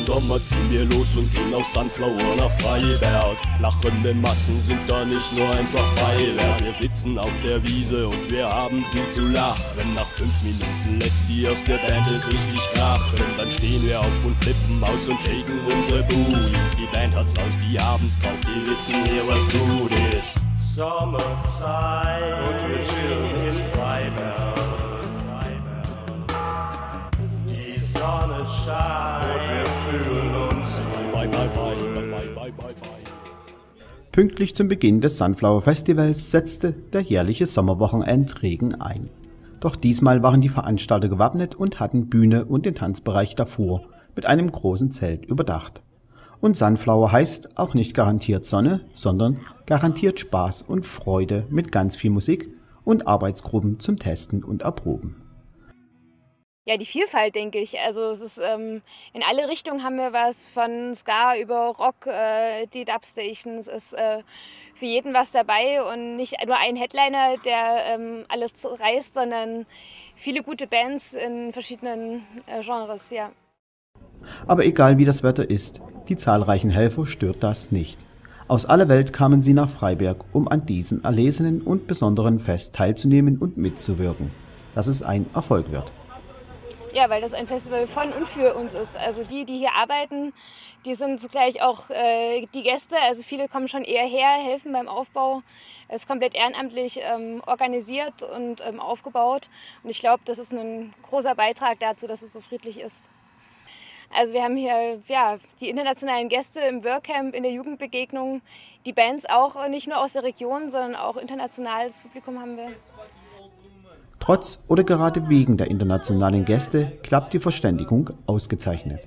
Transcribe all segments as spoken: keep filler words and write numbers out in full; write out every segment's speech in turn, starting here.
Sommer ziehen wir los und gehen aus Sunflower nach Freiberg. Lachende Massen sind da nicht nur einfach Beiwerk. Wir sitzen auf der Wiese und wir haben viel zu lachen. Nach fünf Minuten lässt die erste Band es richtig krachen. Dann stehen wir auf und flippen aus und shaken unsere Booties. Die Band hat's raus, die haben's drauf, die wissen hier, was gut ist. Sommerzeit und wir chillen in Freiberg. Die Sonne scheint und wir fühlen uns bye, bye, bye, bye, bye, bye, bye. Pünktlich zum Beginn des Sunflower Festivals setzte der jährliche Sommerwochenendregen ein. Doch diesmal waren die Veranstalter gewappnet und hatten Bühne und den Tanzbereich davor mit einem großen Zelt überdacht. Und Sunflower heißt auch nicht garantiert Sonne, sondern garantiert Spaß und Freude mit ganz viel Musik und Arbeitsgruppen zum Testen und Erproben. Ja, die Vielfalt, denke ich. Also es ist ähm, in alle Richtungen haben wir was, von Ska über Rock, äh, die Dubstations, ist äh, für jeden was dabei und nicht nur ein Headliner, der ähm, alles reißt, sondern viele gute Bands in verschiedenen äh, Genres, ja. Aber egal wie das Wetter ist, die zahlreichen Helfer stört das nicht. Aus aller Welt kamen sie nach Freiberg, um an diesem erlesenen und besonderen Fest teilzunehmen und mitzuwirken, dass es ein Erfolg wird. Ja, weil das ein Festival von und für uns ist. Also die, die hier arbeiten, die sind zugleich auch äh, die Gäste. Also viele kommen schon eher her, helfen beim Aufbau. Es ist komplett ehrenamtlich ähm, organisiert und ähm, aufgebaut. Und ich glaube, das ist ein großer Beitrag dazu, dass es so friedlich ist. Also wir haben hier ja, die internationalen Gäste im Workcamp, in der Jugendbegegnung, die Bands auch nicht nur aus der Region, sondern auch internationales Publikum haben wir. Trotz oder gerade wegen der internationalen Gäste klappt die Verständigung ausgezeichnet.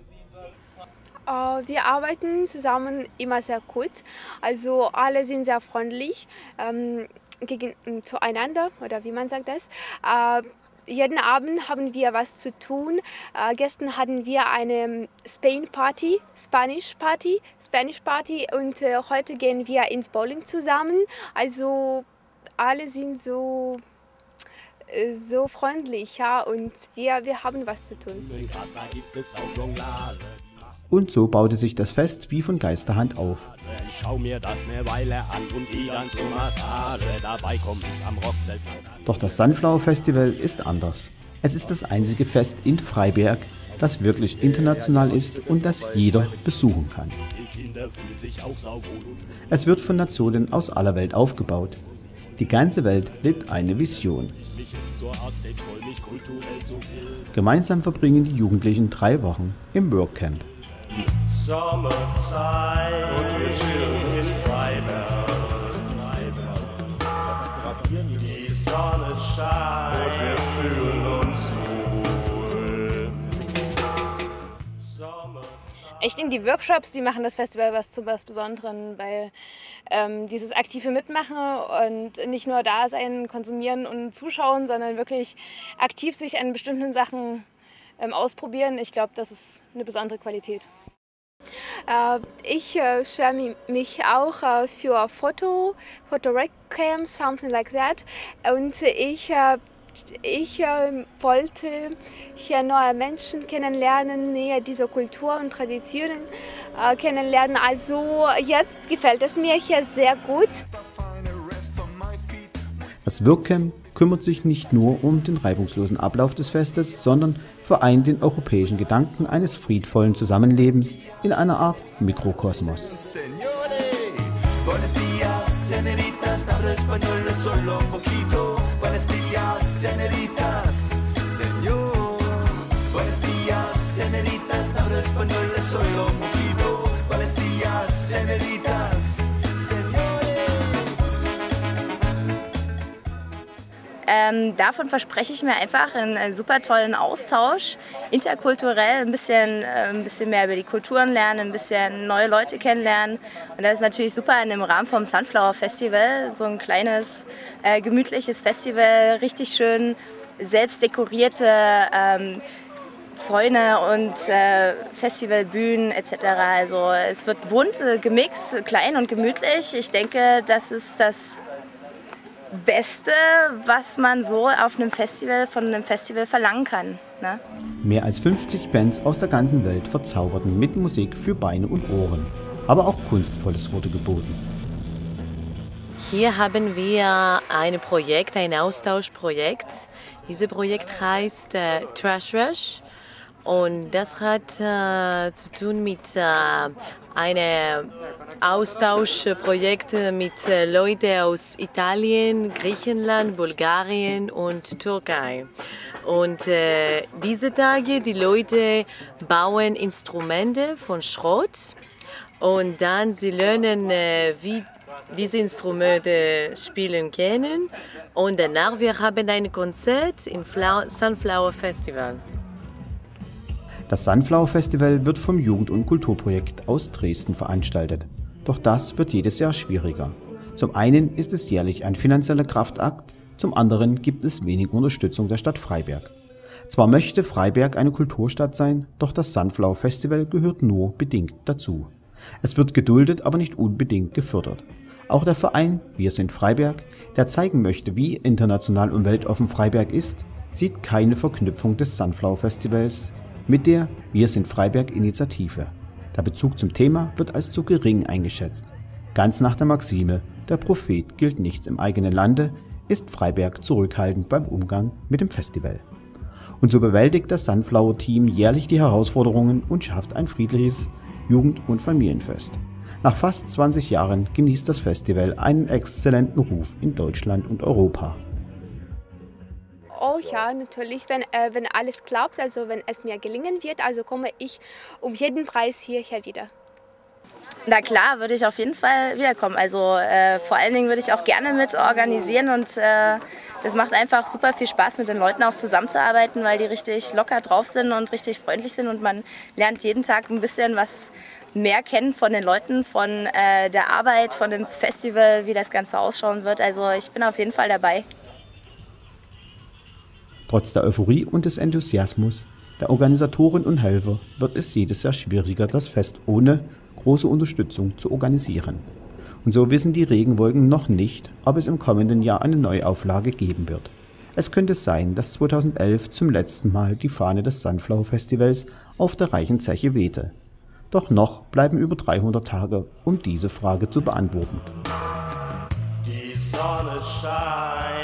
Wir arbeiten zusammen immer sehr gut, also alle sind sehr freundlich ähm, gegen, zueinander, oder wie man sagt das. Äh, jeden Abend haben wir was zu tun. Äh, gestern hatten wir eine Spain Party, Spanish Party, Spanish Party und äh, heute gehen wir ins Bowling zusammen. Also alle sind so so freundlich, ja, und wir, wir haben was zu tun. Und so baute sich das Fest wie von Geisterhand auf. Ich schau mir das eine Weile an und gehe dann zur Massage, dabei komm ich am Rockzelt. Doch das Sunflower Festival ist anders. Es ist das einzige Fest in Freiberg, das wirklich international ist und das jeder besuchen kann. Es wird von Nationen aus aller Welt aufgebaut. Die ganze Welt lebt eine Vision. Gemeinsam verbringen die Jugendlichen drei Wochen im Workcamp. Sommerzeit und wir chillen in Freiberg. Die Sonne scheint und wir fühlen uns wohl. Ich denke, die Workshops, die machen das Festival was zu was Besonderem, weil ähm, dieses aktive Mitmachen und nicht nur da sein, konsumieren und zuschauen, sondern wirklich aktiv sich an bestimmten Sachen ähm, ausprobieren. Ich glaube, das ist eine besondere Qualität. Äh, ich äh, schwärme mich auch äh, für Foto, Foto-Webcam, something like that. Und ich äh, Ich äh, wollte hier neue Menschen kennenlernen, näher diese Kultur und Traditionen äh, kennenlernen. Also jetzt gefällt es mir hier sehr gut. Das Workcamp kümmert sich nicht nur um den reibungslosen Ablauf des Festes, sondern vereint den europäischen Gedanken eines friedvollen Zusammenlebens in einer Art Mikrokosmos. Buenos días, senoritas, hablo español solo un poquito. Buenos días, senoritas, señor. Buenos días, senoritas, hablo español solo un poquito. Buenos días, senoritas, señores. Ähm, davon verspreche ich mir einfach einen, einen super tollen Austausch, interkulturell, ein bisschen, äh, ein bisschen mehr über die Kulturen lernen, ein bisschen neue Leute kennenlernen. Und das ist natürlich super in dem Rahmen vom Sunflower Festival, so ein kleines, äh, gemütliches Festival, richtig schön selbst dekorierte ähm, Zäune und äh, Festivalbühnen et cetera. Also es wird bunt, äh, gemixt, klein und gemütlich. Ich denke, das ist das Beste, was man so auf einem Festival, von einem Festival verlangen kann. Ne? Mehr als fünfzig Bands aus der ganzen Welt verzauberten mit Musik für Beine und Ohren. Aber auch Kunstvolles wurde geboten. Hier haben wir ein Projekt, ein Austauschprojekt. Dieses Projekt heißt äh, Trash Rush und das hat äh, zu tun mit äh, einem Austauschprojekt mit äh, Leuten aus Italien, Griechenland, Bulgarien und Türkei. Und äh, diese Tage, die Leute bauen Instrumente von Schrott und dann sie lernen, äh, wie diese Instrumente spielen können. Und danach wir haben ein Konzert im Sunflower Festival. Das Sunflower Festival wird vom Jugend- und Kulturprojekt aus Dresden veranstaltet. Doch das wird jedes Jahr schwieriger. Zum einen ist es jährlich ein finanzieller Kraftakt, zum anderen gibt es wenig Unterstützung der Stadt Freiberg. Zwar möchte Freiberg eine Kulturstadt sein, doch das Sunflower Festival gehört nur bedingt dazu. Es wird geduldet, aber nicht unbedingt gefördert. Auch der Verein Wir sind Freiberg, der zeigen möchte, wie international und weltoffen Freiberg ist, sieht keine Verknüpfung des Sunflower Festivals mit der Wir sind Freiberg Initiative. Der Bezug zum Thema wird als zu gering eingeschätzt. Ganz nach der Maxime, der Prophet gilt nichts im eigenen Lande, ist Freiberg zurückhaltend beim Umgang mit dem Festival. Und so bewältigt das Sunflower-Team jährlich die Herausforderungen und schafft ein friedliches Jugend- und Familienfest. Nach fast zwanzig Jahren genießt das Festival einen exzellenten Ruf in Deutschland und Europa. Oh ja, natürlich, wenn, äh, wenn alles klappt, also wenn es mir gelingen wird, also komme ich um jeden Preis hierher wieder. Na klar, würde ich auf jeden Fall wiederkommen. Also äh, vor allen Dingen würde ich auch gerne mit organisieren und äh, das macht einfach super viel Spaß, mit den Leuten auch zusammenzuarbeiten, weil die richtig locker drauf sind und richtig freundlich sind und man lernt jeden Tag ein bisschen was mehr kennen von den Leuten, von äh, der Arbeit, von dem Festival, wie das Ganze ausschauen wird. Also ich bin auf jeden Fall dabei. Trotz der Euphorie und des Enthusiasmus der Organisatoren und Helfer wird es jedes Jahr schwieriger, das Fest ohne große Unterstützung zu organisieren. Und so wissen die Regenwolken noch nicht, ob es im kommenden Jahr eine Neuauflage geben wird. Es könnte sein, dass zweitausendelf zum letzten Mal die Fahne des Sunflower Festivals auf der reichen Zeche wehte. Doch noch bleiben über dreihundert Tage, um diese Frage zu beantworten. Die Sonne scheint.